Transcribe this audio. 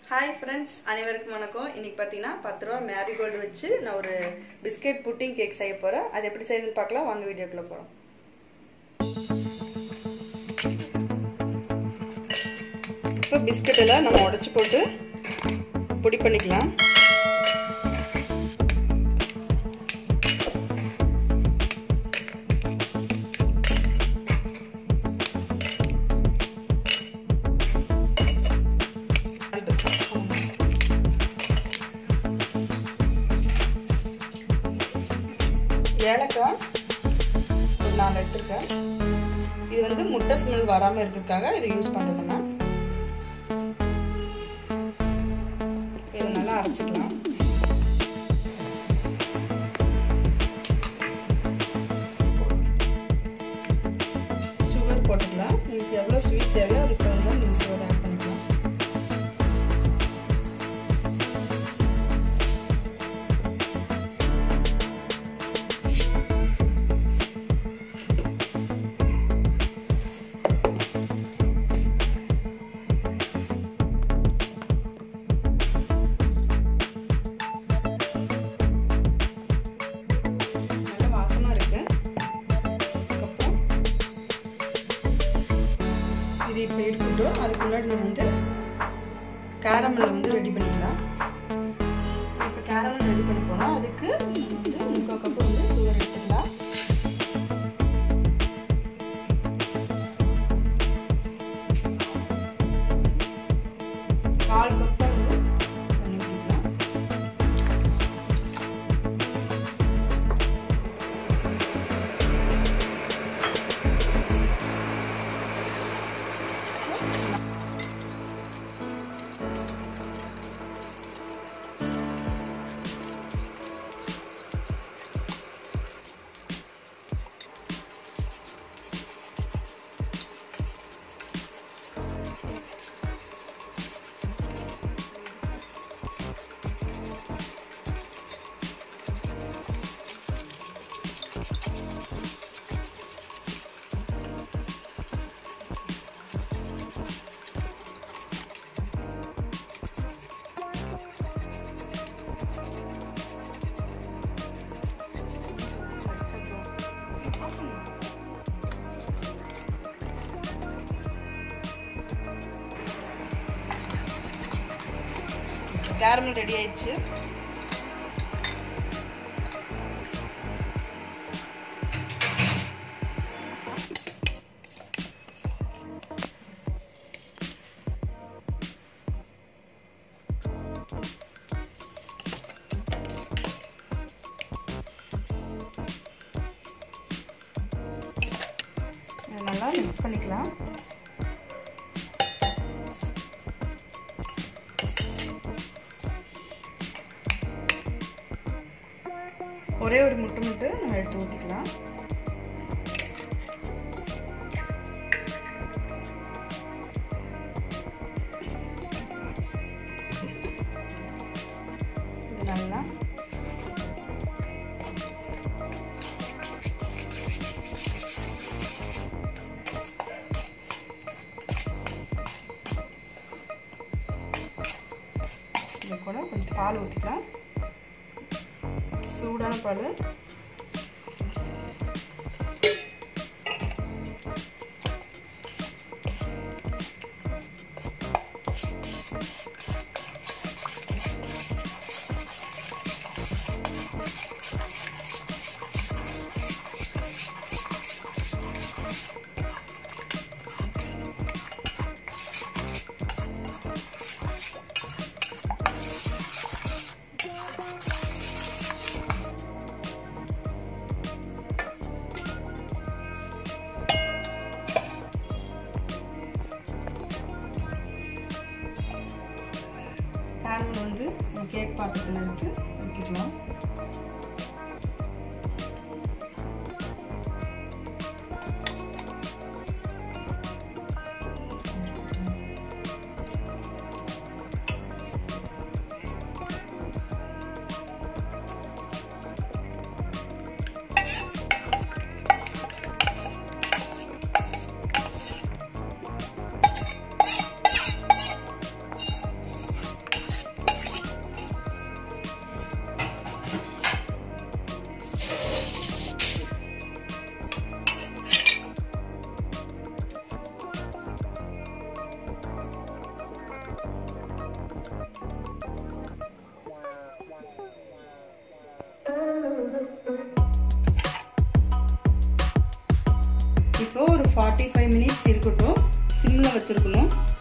Hi friends, அனைவருக்கும் வணக்கம். இன்னைக்கு பாத்தீங்கன்னா 10 ரூபாய் மேரிகோல்ட் வச்சு நான் ஒரு பிஸ்கட் புட்டிங் கேக் செய்ய போறேன். அது எப்படி செய்யணும்னு பார்க்கலாம். வாங்க வீடியோக்குள்ள போறோம். இப்போ பிஸ்கட் எல்லாம் நம்ம உடைச்சு போட்டு பொடி பண்ணிக்கலாம். ஏலக்காய் ஒரு 4 எடுத்துருக்கேன். இது வந்து முட்டை ஸ்மெல் வராமல் இருக்கிறதுக்காக இதை யூஸ் பண்ணுறோம்னா இதை நல்லா அரைச்சிக்கலாம். சுகர் போட்டுக்கலாம். உங்களுக்கு எவ்வளோ ஸ்வீட் தேவையோ அதுக்கு தகுந்த நீங்கள் சுகர் ஆட் பண்ணிக்கலாம். இது இப்போ இருக்கட்டும். அதுக்கு முன்னாடி நம்ம வந்து கேரமல் வந்து ரெடி பண்ணிக்கலாம். இப்போ கேரமல் ரெடி பண்ண போனால் அதுக்கு வந்து 3/4 கப்பு வந்து சுகர் எடுத்துக்கலாம். கால் கப்பு வந்து தண்ணி ஊற்றிக்கலாம். கேரமல் ரெடி ஆயிடுச்சு. நல்லா மிக்ஸ் பண்ணிக்கலாம். ஒரே ஒரு முட்டை மட்டும் நம்ம எடுத்து ஊற்றிக்கலாம். இது நல்லா இது கூட கொஞ்சம் பால் ஊற்றிக்கலாம். சூடான பால். கேரமல் வந்து கேக் பாத்திரத்தில் எடுத்து ஊற்றிக்கலாம். 45 மினிட்ஸ் இருக்கட்டும். சிம்மில் வச்சுருக்கணும்.